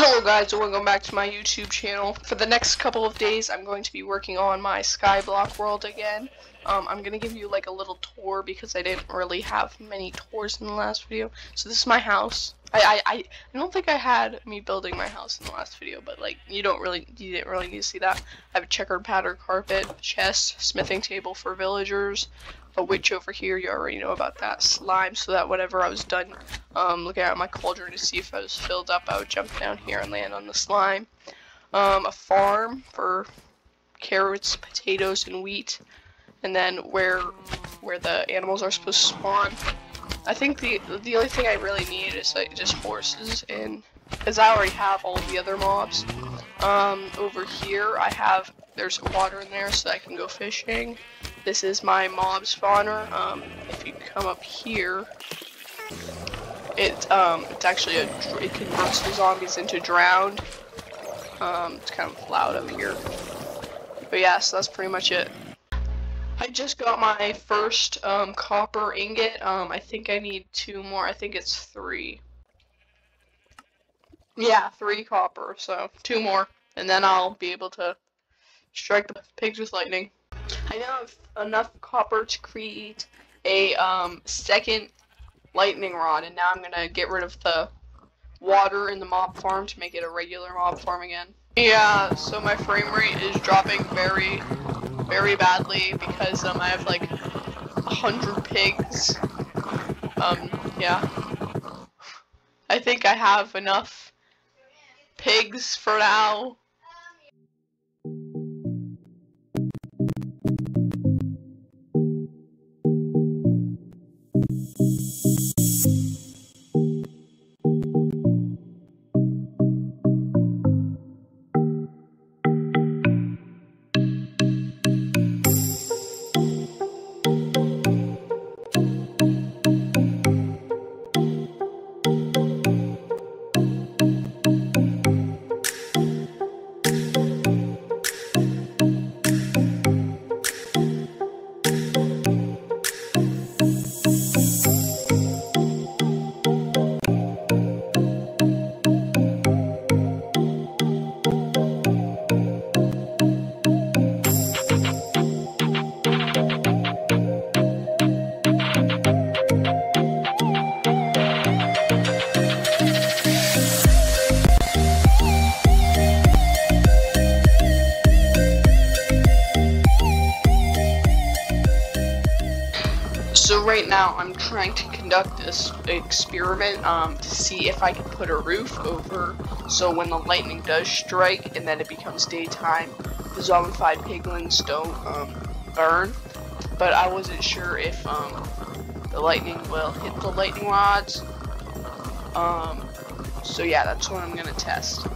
Hello guys, and welcome back to my YouTube channel. For the next couple of days, I'm going to be working on my Skyblock world again. I'm going to give you like a little tour because I didn't really have many tours in the last video. So this is my house. I don't think I had me building my house in the last video, but like you didn't really need to see that. I have a checkered pattern carpet, chest, smithing table for villagers, a witch over here, you already know about that, slime, so that whenever I was done looking at my cauldron to see if I was filled up, I would jump down here and land on the slime. A farm for carrots, potatoes, and wheat, and then where the animals are supposed to spawn. I think the only thing I really need is like just horses, and because I already have all the other mobs. Over here there's water in there so I can go fishing. This is my mob spawner. If you come up here, it's actually it converts the zombies into drowned. It's kind of loud up here, but yeah, so that's pretty much it. I just got my first copper ingot. I think I need 2 more. I think it's 3. Yeah, 3 copper. So 2 more, and then I'll be able to strike the pigs with lightning. I now have enough copper to create a second lightning rod, and now I'm gonna get rid of the water in the mob farm to make it a regular mob farm again. Yeah, so my frame rate is dropping very badly because I have like 100 pigs. Yeah. I think I have enough pigs for now. So right now I'm trying to conduct this experiment to see if I can put a roof over, so when the lightning does strike and then it becomes daytime, the zombified piglins don't burn. But I wasn't sure if the lightning will hit the lightning rods. So yeah, that's what I'm gonna test.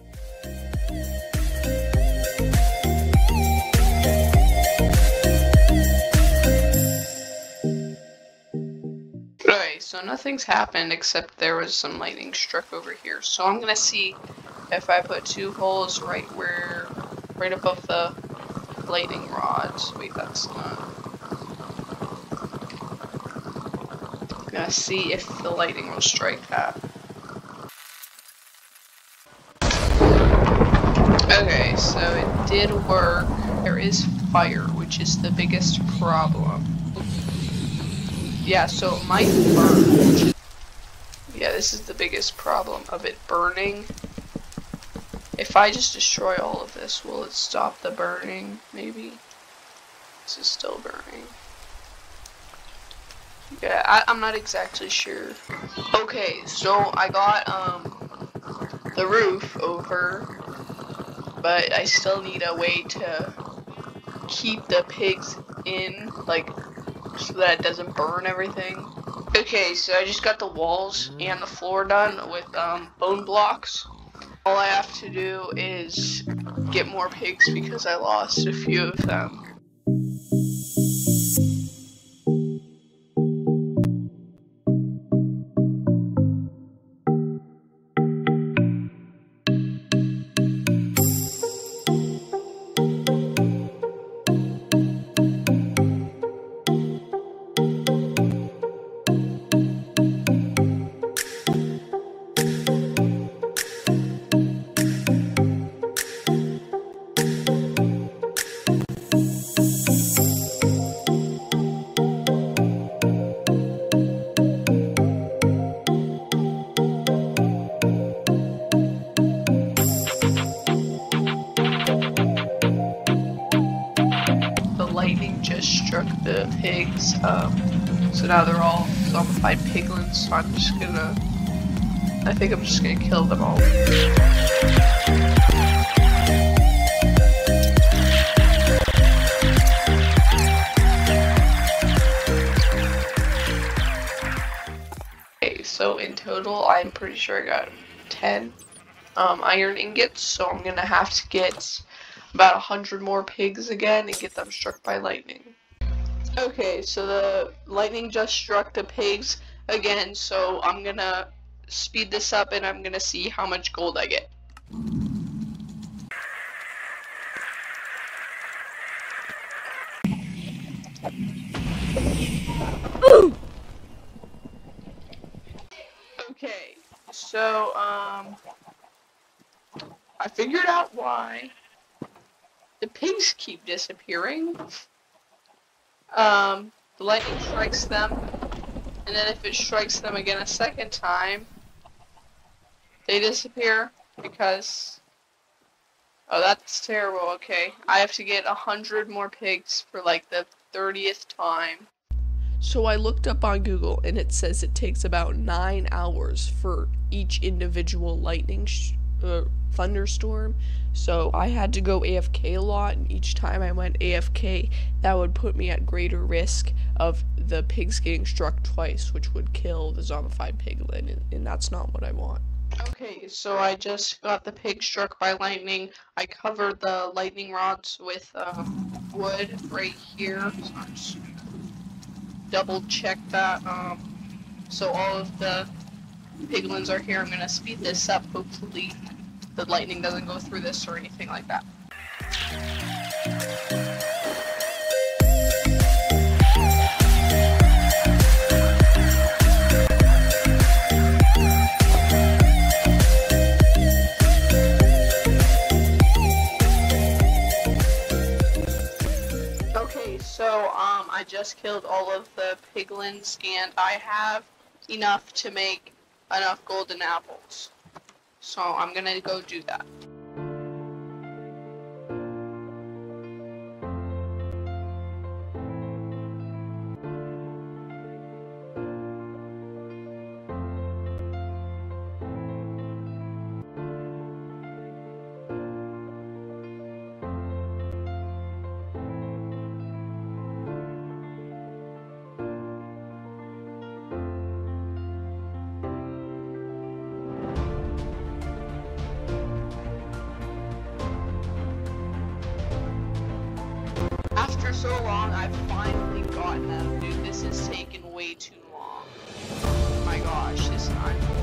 So nothing's happened except there was some lightning struck over here. So I'm gonna see if I put 2 holes right above the lightning rods. Wait, that's not. I'm gonna see if the lightning will strike that. Okay, so it did work. There is fire, which is the biggest problem. Yeah, so it might burn. Yeah, this is the biggest problem of it burning. If I just destroy all of this, will it stop the burning? Maybe. This is still burning. Yeah, I'm not exactly sure. Okay, so I got the roof over, but I still need a way to keep the pigs in, like, so that it doesn't burn everything. Okay, so I just got the walls and the floor done with bone blocks. All I have to do is get more pigs because I lost a few of them. the pigs. So now they're all zombified piglins, so I think I'm just gonna kill them all. Okay, so in total, I'm pretty sure I got 10 iron ingots, so I'm gonna have to get about 100 more pigs again and get them struck by lightning. Okay, so the lightning just struck the pigs again, so I'm gonna speed this up and I'm gonna see how much gold I get. Okay, so I figured out why the pigs keep disappearing. The lightning strikes them, and then if it strikes them again a second time, they disappear because... Oh, that's terrible. Okay, I have to get 100 more pigs for like the 30th time. So I looked up on Google, and it says it takes about 9 hours for each individual lightning thunderstorm. So I had to go AFK a lot, and each time I went AFK, that would put me at greater risk of the pigs getting struck twice, which would kill the zombified piglin, and that's not what I want. Okay, so I just got the pig struck by lightning. I covered the lightning rods with wood right here. So I'm just double check that. So all of the piglins are here. I'm gonna speed this up. Hopefully the lightning doesn't go through this or anything like that. Okay, so I just killed all of the piglins and I have enough to make enough golden apples. So I'm gonna go do that. After so long, I've finally gotten them. Dude, this is taking way too long. Oh my gosh, this time.